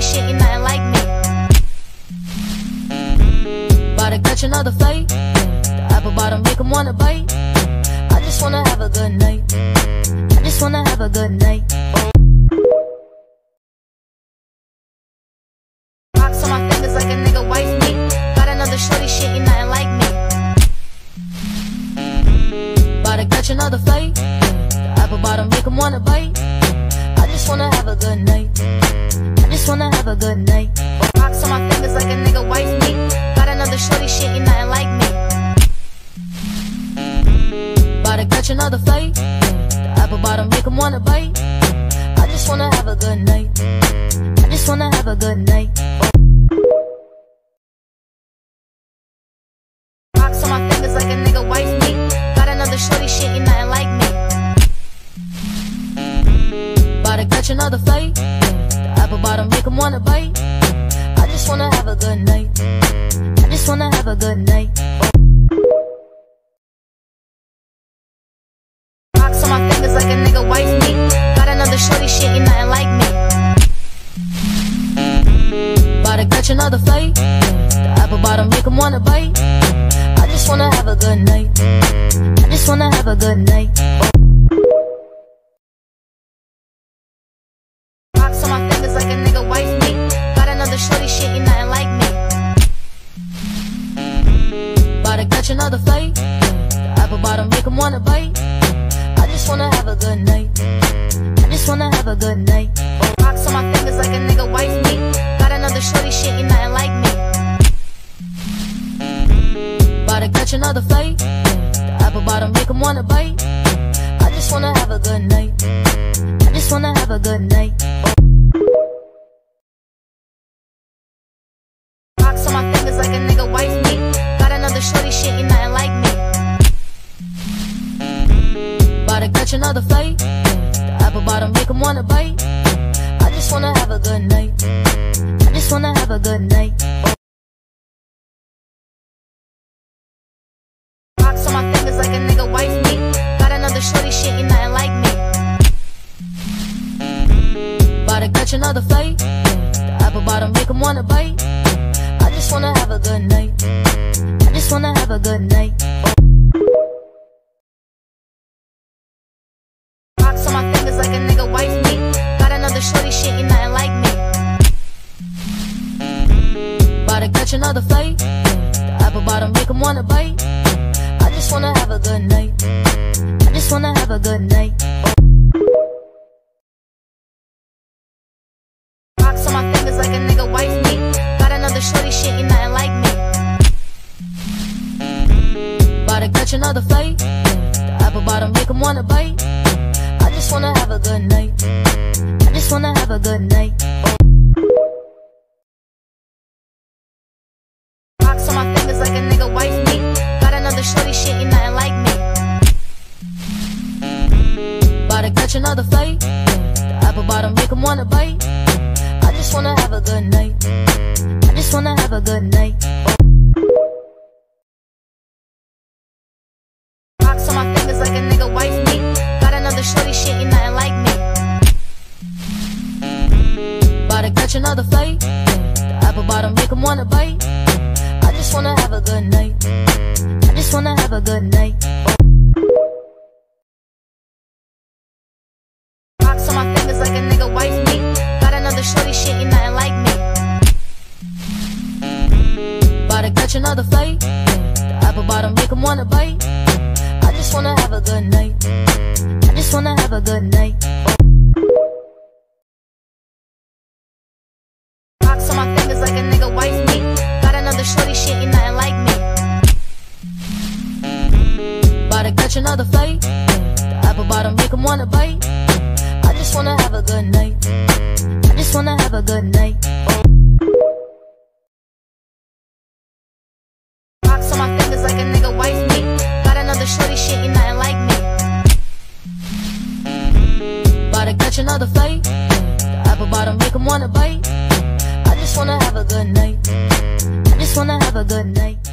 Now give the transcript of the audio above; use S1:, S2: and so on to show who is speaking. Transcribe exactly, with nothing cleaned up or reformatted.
S1: shit, ain't nothing like me. About to catch another fight. The apple bottom make 'em wanna bite. I just wanna have a good night. I just wanna have a good night. Rocks on my fingers like a nigga wife me. Got another shorty, shit, ain't nothing like me. About to catch another fight. The apple bottom make 'em wanna bite. I just wanna have a good night. I just wanna have a good night. Rocks on my fingers like a nigga wife me. Got another shorty, shit, ain't nothing like me. About to catch another fight. The apple bottom make 'em wanna bite. I just wanna have a good night. I just wanna have a good night. Rocks on my fingers like a nigga wife me. Got another shorty, shit, ain't nothing like me. About to catch another fight. The apple bottom make 'em wanna bite. I just wanna have a good night. I just wanna have a good night. Rocks on my fingers like a nigga wife me. Got another shorty, shit, ain't nothing like me. About to catch another fight. The apple bottom make 'em wanna bite. I just wanna have a good night. I just wanna have a good night. Rocks on my fingers like a nigga wife me. Got another shorty, shit, ain't nothing like me. About to catch another fight. The apple bottom make 'em wanna bite. I just wanna have a good night. I just wanna have a good night. Rocks on my fingers like a nigga wife me. Got another shorty, shit, ain't nothing like me. About to catch another fight. The apple bottom make 'em wanna bite. I just wanna have a good night. I just wanna have a good night. Rocks on my fingers like a nigga wife me. Got another shorty, shit, ain't nothing like me. About to catch another fight. The apple bottom make 'em wanna bite. I just wanna have a good night. I just wanna have a good night. Rocks on my fingers like a nigga wife me. Got another shorty, shit, ain't nothing like me. About to catch another fight. The apple bottom make 'em wanna bite. I just wanna have a good night. I just wanna have a good night. Rocks on my fingers like a nigga wife me. Got another shorty, shit, ain't nothing like me. About to catch another fight. The apple bottom make 'em wanna bite. I just wanna have a good night. I just wanna have a good night. Rocks on my fingers like a nigga wife me. Got another shorty, shit, ain't nothing like me. About to catch another fight. The apple bottom make 'em wanna bite. I just wanna have a good night. I just wanna have a good night. Rocks on my fingers like a nigga wife me. Got another shorty, shit, ain't nothing like me. About to catch another fight. The apple bottom make 'em wanna bite. I just wanna have a good night. I just wanna have a good night. Rocks on my fingers like a nigga wife me. Got another shorty, shit, ain't nothing like me. About to catch another fight. The apple bottom make 'em wanna bite. I just wanna have a good night. I just wanna have a good night. Rocks on my fingers like a nigga wife me. Got another shorty, shit, ain't nothing like me. About to catch another fight. The apple bottom make 'em wanna bite. I just wanna have a good night. I just wanna have a good night. Rocks on my fingers like a nigga wife me. Got another shorty, shit, ain't nothing like me. About to catch another fight. The apple bottom make 'em wanna bite. I just wanna have a good night. I just wanna have a good night. Rocks on my fingers like a nigga wife me. Got another shorty, shit, ain't nothing like me. About to catch another fight. The apple bottom make 'em wanna bite. I just wanna have a good night. I just wanna have a good night.